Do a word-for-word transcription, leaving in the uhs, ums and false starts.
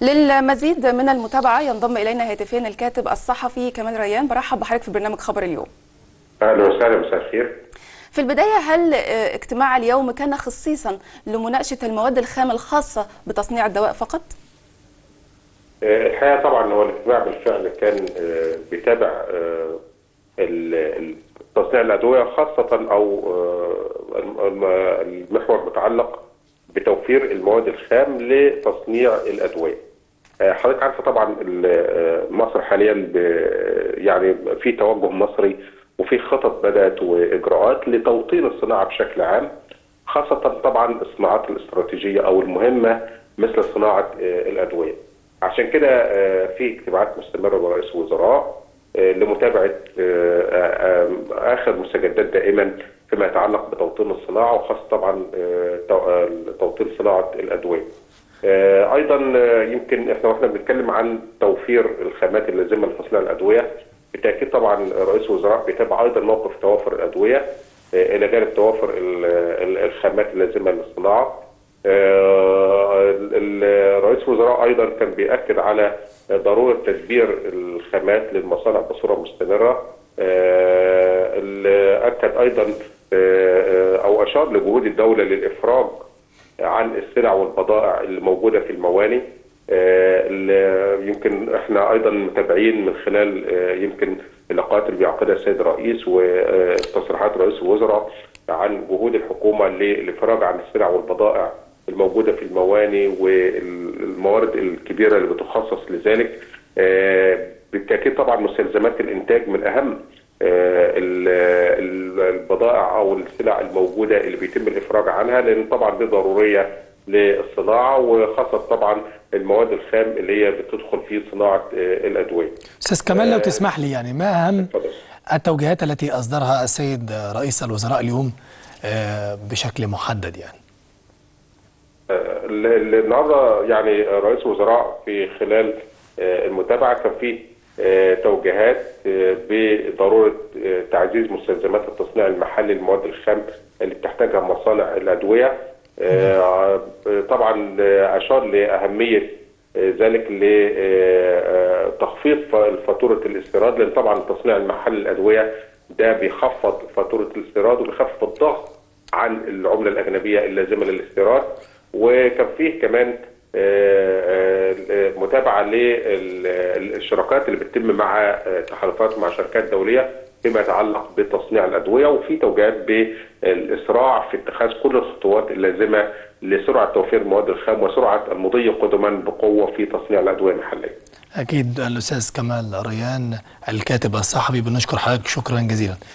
للمزيد من المتابعة ينضم إلينا هاتفيا الكاتب الصحفي كمال ريان. برحب بحضرتك في برنامج خبر اليوم. أهلا وسهلا، مساء الخير. في البداية، هل اجتماع اليوم كان خصيصا لمناقشة المواد الخام الخاصة بتصنيع الدواء فقط؟ الحقيقة طبعا هو الاجتماع بالفعل كان بيتابع تصنيع الأدوية، خاصة أو المحور متعلق بتوفير المواد الخام لتصنيع الأدوية. حضرتك عارفة طبعا مصر حاليا يعني في توجه مصري وفي خطط بدأت وإجراءات لتوطين الصناعة بشكل عام، خاصة طبعا الصناعات الاستراتيجية أو المهمة مثل صناعة الأدوية. عشان كده في اجتماعات مستمرة برئيس الوزراء لمتابعة آخر مستجدات دائما فيما يتعلق بتوطين الصناعة، وخاصة طبعا توطين صناعة الأدوية. أيضا يمكن احنا واحنا بنتكلم عن توفير الخامات اللازمة لتصنيع الأدوية، بالتأكيد طبعا رئيس الوزراء بيتابع أيضا موقف توافر الأدوية إلى جانب توافر الخامات اللازمة للصناعة. رئيس الوزراء أيضا كان بيأكد على ضرورة تدبير الخامات للمصانع بصورة مستمرة. أكد أيضا أو أشار لجهود الدولة للإفراج عن السلع والبضائع اللي موجودة في المواني. يمكن احنا ايضا متابعين من خلال يمكن اللقاءات اللي بيعقدها السيد الرئيس وتصريحات رئيس الوزراء عن جهود الحكومه للافراج عن السلع والبضائع الموجوده في المواني والموارد الكبيره اللي بتخصص لذلك. بالتاكيد طبعا مستلزمات الانتاج من اهم البضائع او السلع الموجوده اللي بيتم الافراج عنها، لان طبعا دي ضروريه للصناعه، وخاصه طبعا المواد الخام اللي هي بتدخل في صناعه الادويه. استاذ كمال، لو تسمح لي، يعني ما اهم التوجيهات التي اصدرها السيد رئيس الوزراء اليوم بشكل محدد؟ يعني النهارده يعني رئيس الوزراء في خلال المتابعه كان فيه توجيهات بضروره تعزيز مستلزمات التصنيع المحلي للمواد الخام اللي بتحتاجها مصانع الادويه. طبعا اشار لاهميه ذلك لتخفيض فاتوره الاستيراد، لان طبعا تصنيع المحلي للادويه ده بيخفض فاتوره الاستيراد وبيخفض الضغط عن العمله الاجنبيه اللازمه للاستيراد. وكان فيه كمان متابعه للشراكات اللي بتتم مع تحالفات مع شركات دوليه فيما يتعلق بتصنيع الادويه، وفي توجيهات بالاسراع في اتخاذ كل الخطوات اللازمه لسرعه توفير المواد الخام وسرعه المضي قدما بقوه في تصنيع الادويه المحليه. اكيد. الاستاذ كمال ريان الكاتب الصحفي، بنشكر حضرتك شكرا جزيلا.